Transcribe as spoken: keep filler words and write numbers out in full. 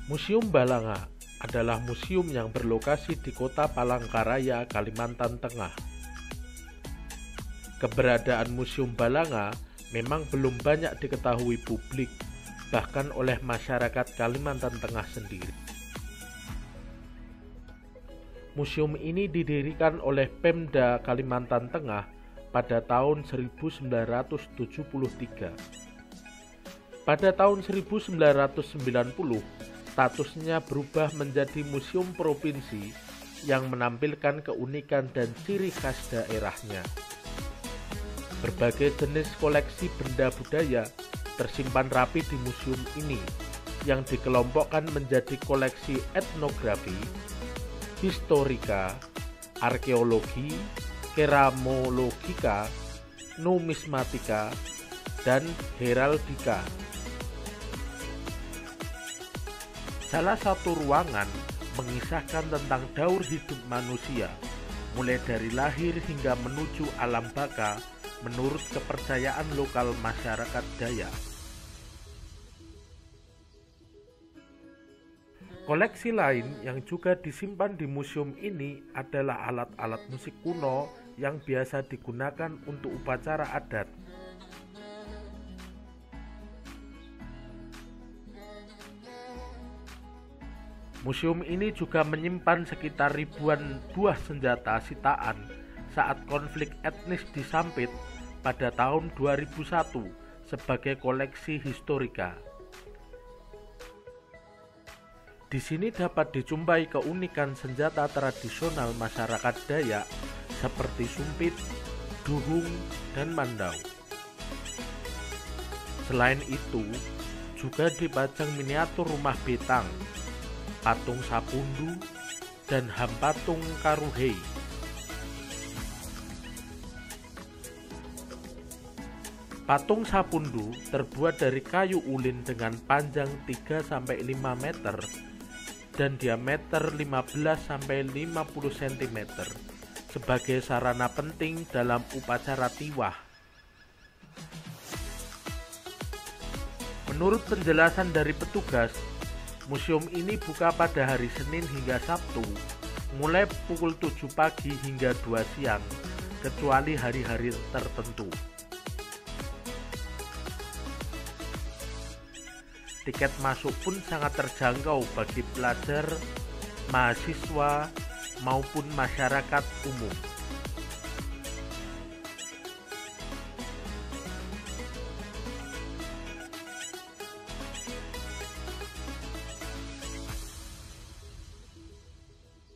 Museum Balanga adalah museum yang berlokasi di Kota Palangkaraya, Kalimantan Tengah. Keberadaan Museum Balanga memang belum banyak diketahui publik, bahkan oleh masyarakat Kalimantan Tengah sendiri. Museum ini didirikan oleh Pemda Kalimantan Tengah pada tahun seribu sembilan ratus tujuh puluh tiga. Pada tahun seribu sembilan ratus sembilan puluh, statusnya berubah menjadi museum provinsi yang menampilkan keunikan dan ciri khas daerahnya. Berbagai jenis koleksi benda budaya tersimpan rapi di museum ini yang dikelompokkan menjadi koleksi etnografi, historika, arkeologi, keramologika, numismatika, dan heraldika. Salah satu ruangan mengisahkan tentang daur hidup manusia, mulai dari lahir hingga menuju alam baka menurut kepercayaan lokal masyarakat Dayak. Koleksi lain yang juga disimpan di museum ini adalah alat-alat musik kuno yang biasa digunakan untuk upacara adat. Museum ini juga menyimpan sekitar ribuan buah senjata sitaan saat konflik etnis di Sampit pada tahun dua ribu satu sebagai koleksi historika. Di sini dapat dijumpai keunikan senjata tradisional masyarakat Dayak seperti sumpit, duhung, dan mandau. Selain itu, juga dipajang miniatur rumah betang, patung Sapundu, dan Hampatung Karuhei. Patung Sapundu terbuat dari kayu ulin dengan panjang tiga sampai lima meter dan diameter lima belas sampai lima puluh sentimeter sebagai sarana penting dalam upacara tiwah. Menurut penjelasan dari petugas, museum ini buka pada hari Senin hingga Sabtu, mulai pukul tujuh pagi hingga dua siang, kecuali hari-hari tertentu. Tiket masuk pun sangat terjangkau bagi pelajar, mahasiswa, maupun masyarakat umum.